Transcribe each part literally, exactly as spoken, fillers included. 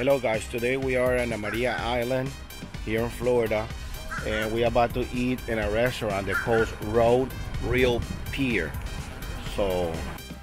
Hello guys, today we are on the Maria Island here in Florida, and we're about to eat in a restaurant that calls Road Real Pier. So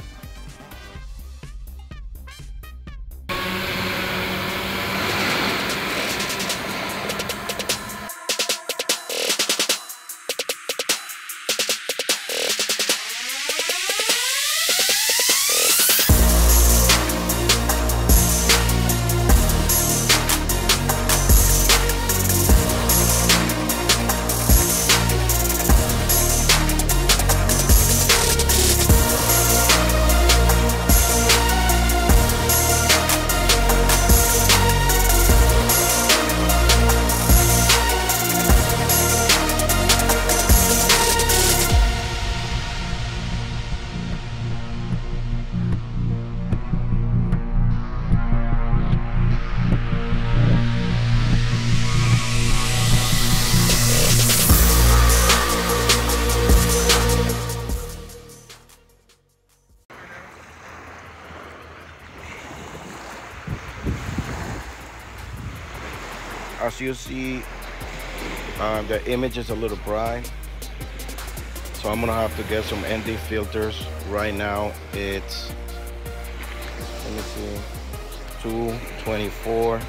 as you see, um, the image is a little bright, so I'm gonna have to get some N D filters. Right now it's, let me see, two twenty-four.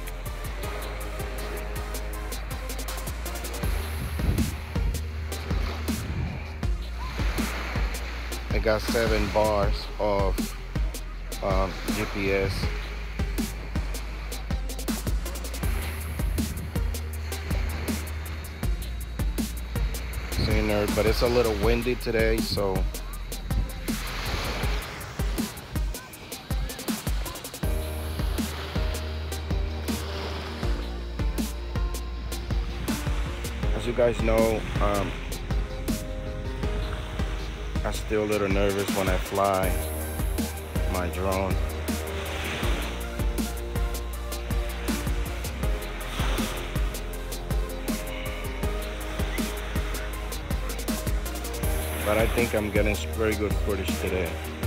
I got seven bars of um, G P S. But it's a little windy today, so as you guys know, um, I'm still a little nervous when I fly my drone. But I think I'm getting very good footage today.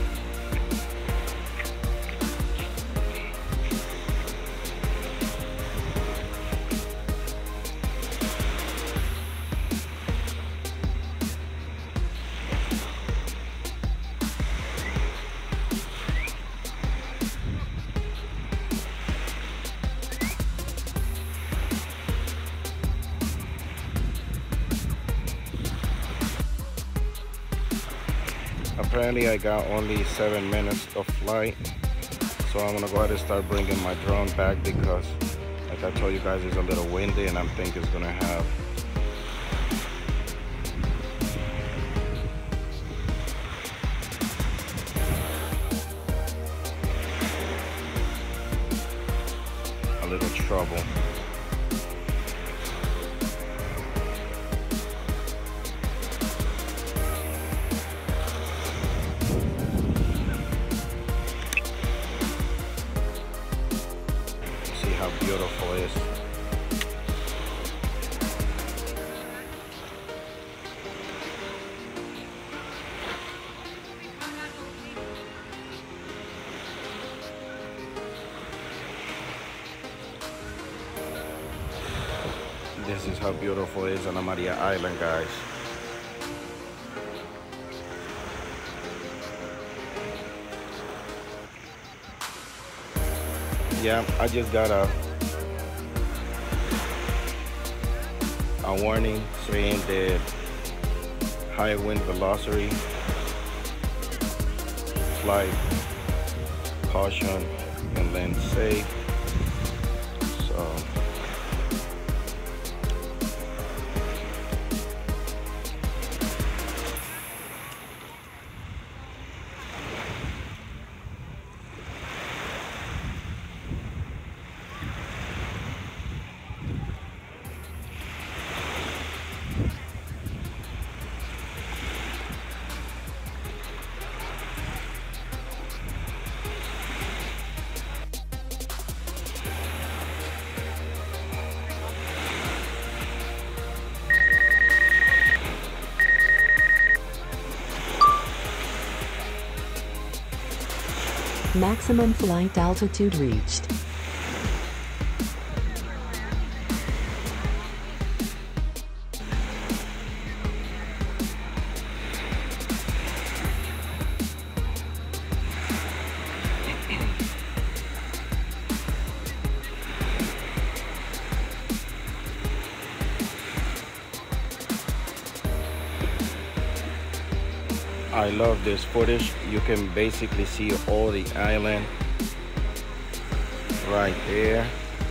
Apparently I got only seven minutes of flight, so I'm gonna go ahead and start bringing my drone back because, like I told you guys, it's a little windy and I'm thinking it's gonna have a little trouble. How beautiful it is. This is how beautiful it is on the Maria Island, guys. Yeah, I just got a a warning saying that high wind velocity, flight caution, and land safe. So Maximum flight altitude reached. I love this footage. You can basically see all the island right there.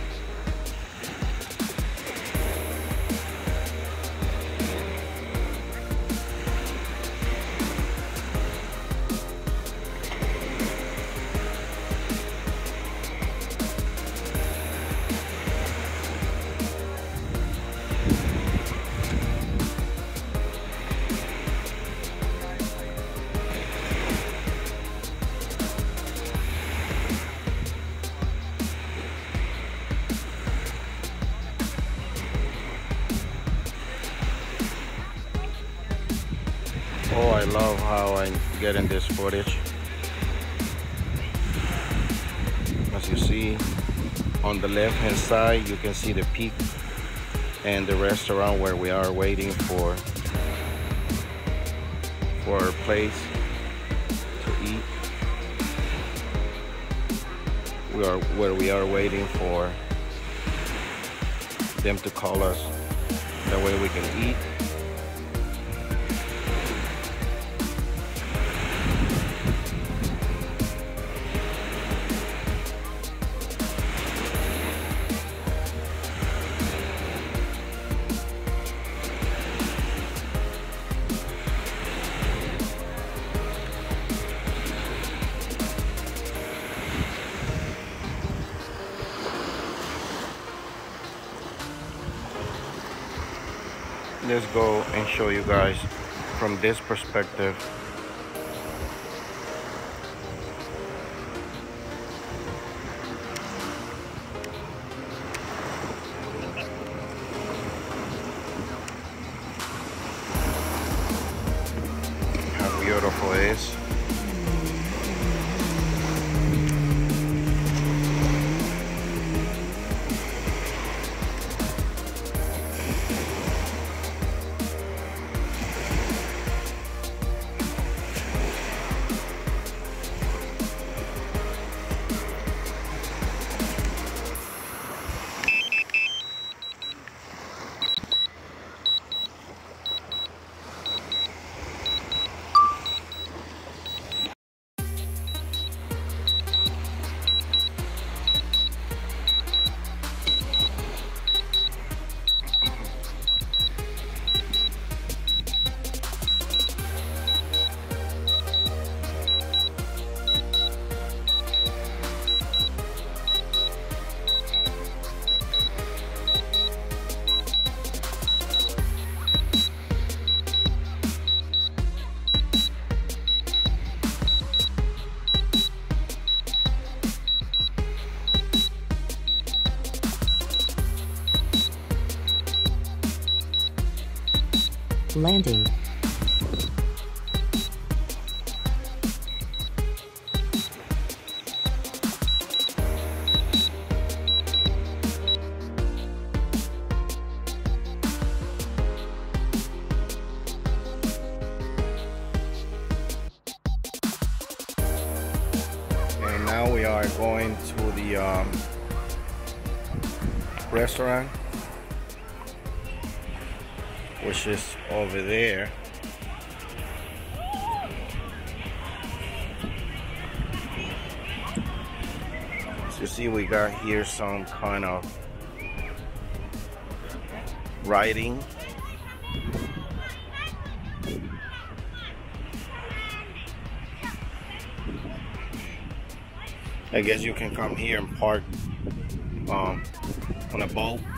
Oh, I love how I'm getting this footage. As you see, on the left hand side, you can see the peak and the restaurant where we are waiting for for our place to eat. We are where we are waiting for them to call us. That way we can eat. Let's go and show you guys from this perspective. How beautiful it is. Landing. And now we are going to the um, restaurant, which is over there. So you see we got here some kind of writing. I guess you can come here and park um, on a boat.